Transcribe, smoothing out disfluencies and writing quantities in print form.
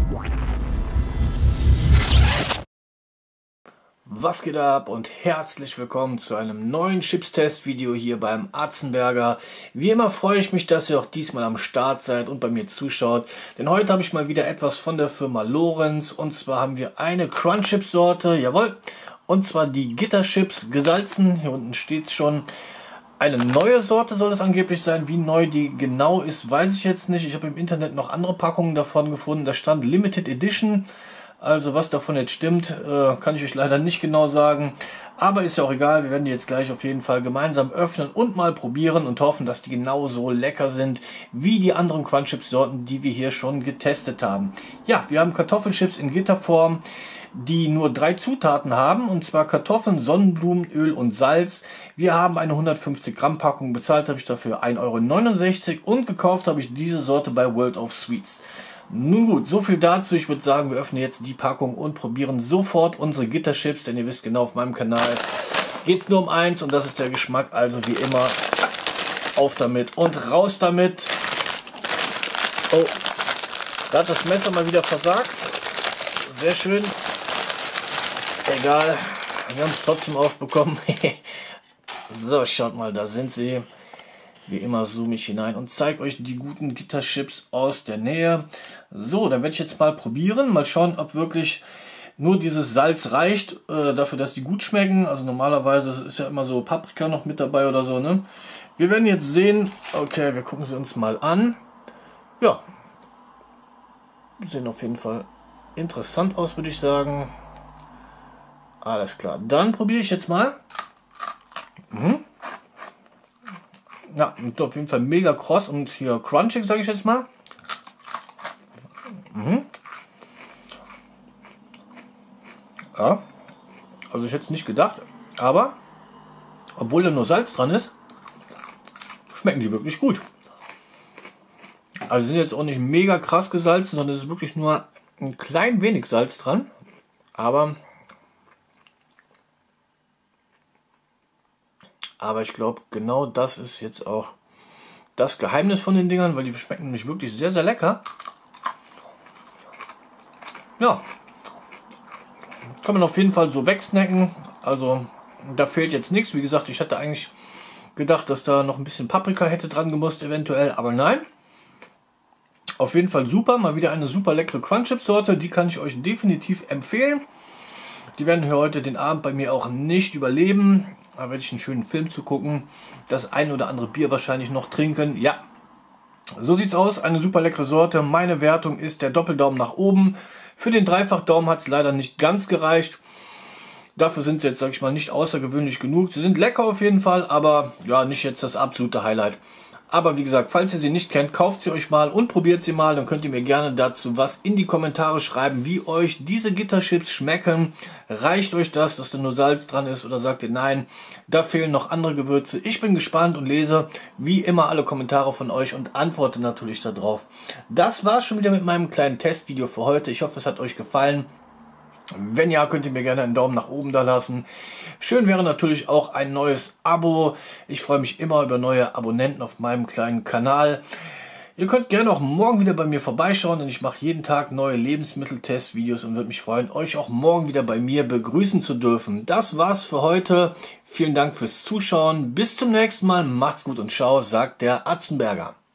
Was geht ab und herzlich willkommen zu einem neuen Chips-Test-Video hier beim Atzenberger. Wie immer freue ich mich, dass ihr auch diesmal am Start seid und bei mir zuschaut. Denn heute habe ich mal wieder etwas von der Firma Lorenz. Und zwar haben wir eine Crunchips-Sorte, jawohl. Und zwar die Gitterchips gesalzen. Hier unten steht es schon. Eine neue Sorte soll es angeblich sein. Wie neu die genau ist, weiß ich jetzt nicht. Ich habe im Internet noch andere Packungen davon gefunden. Da stand Limited Edition. Also was davon jetzt stimmt, kann ich euch leider nicht genau sagen. Aber ist ja auch egal, wir werden die jetzt gleich auf jeden Fall gemeinsam öffnen und mal probieren und hoffen, dass die genauso lecker sind wie die anderen Crunchips-Sorten, die wir hier schon getestet haben. Ja, wir haben Kartoffelchips in Gitterform, die nur 3 Zutaten haben, und zwar Kartoffeln, Sonnenblumenöl und Salz. Wir haben eine 150 Gramm Packung, bezahlt habe ich dafür 1,69 € und gekauft habe ich diese Sorte bei World of Sweets. Nun gut, so viel dazu. Ich würde sagen, wir öffnen jetzt die Packung und probieren sofort unsere Gitterchips, denn ihr wisst genau, auf meinem Kanal geht es nur um eins und das ist der Geschmack. Also wie immer, auf damit und raus damit. Oh, da hat das Messer mal wieder versagt. Sehr schön. Egal, wir haben es trotzdem aufbekommen. So, schaut mal, da sind sie. Wie immer zoome ich hinein und zeige euch die guten Gitterchips aus der Nähe. So, dann werde ich jetzt mal probieren. Mal schauen, ob wirklich nur dieses Salz reicht, dafür, dass die gut schmecken. Also normalerweise ist ja immer so Paprika noch mit dabei oder so, ne? Wir werden jetzt sehen. Okay, wir gucken sie uns mal an. Ja, sehen auf jeden Fall interessant aus, würde ich sagen. Alles klar, dann probiere ich jetzt mal. Ja, auf jeden Fall mega kross und hier crunchig, sage ich jetzt mal. Ja, also ich hätte es nicht gedacht, aber obwohl da nur Salz dran ist, schmecken die wirklich gut. Also sind jetzt auch nicht mega krass gesalzen, sondern es ist wirklich nur ein klein wenig Salz dran. Aber ich glaube, genau das ist jetzt auch das Geheimnis von den Dingern, weil die schmecken nämlich wirklich sehr, sehr lecker. Ja, kann man auf jeden Fall so wegsnacken. Also da fehlt jetzt nichts. Wie gesagt, ich hatte eigentlich gedacht, dass da noch ein bisschen Paprika hätte dran gemusst eventuell, aber nein. Auf jeden Fall super, mal wieder eine super leckere Crunchips-Sorte, die kann ich euch definitiv empfehlen. Die werden hier heute den Abend bei mir auch nicht überleben. Da werde ich einen schönen Film zu gucken, das ein oder andere Bier wahrscheinlich noch trinken. Ja, so sieht's aus, eine super leckere Sorte. Meine Wertung ist der Doppeldaumen nach oben. Für den Dreifachdaumen hat es leider nicht ganz gereicht. Dafür sind sie jetzt, sage ich mal, nicht außergewöhnlich genug. Sie sind lecker auf jeden Fall, aber ja, nicht jetzt das absolute Highlight. Aber wie gesagt, falls ihr sie nicht kennt, kauft sie euch mal und probiert sie mal. Dann könnt ihr mir gerne dazu was in die Kommentare schreiben, wie euch diese Gitterchips schmecken. Reicht euch das, dass da nur Salz dran ist, oder sagt ihr nein, da fehlen noch andere Gewürze? Ich bin gespannt und lese wie immer alle Kommentare von euch und antworte natürlich darauf. Das war's schon wieder mit meinem kleinen Testvideo für heute. Ich hoffe, es hat euch gefallen. Wenn ja, könnt ihr mir gerne einen Daumen nach oben da lassen. Schön wäre natürlich auch ein neues Abo. Ich freue mich immer über neue Abonnenten auf meinem kleinen Kanal. Ihr könnt gerne auch morgen wieder bei mir vorbeischauen, denn ich mache jeden Tag neue Lebensmitteltestvideos und würde mich freuen, euch auch morgen wieder bei mir begrüßen zu dürfen. Das war's für heute. Vielen Dank fürs Zuschauen. Bis zum nächsten Mal. Macht's gut und ciao, sagt der Atzenberger.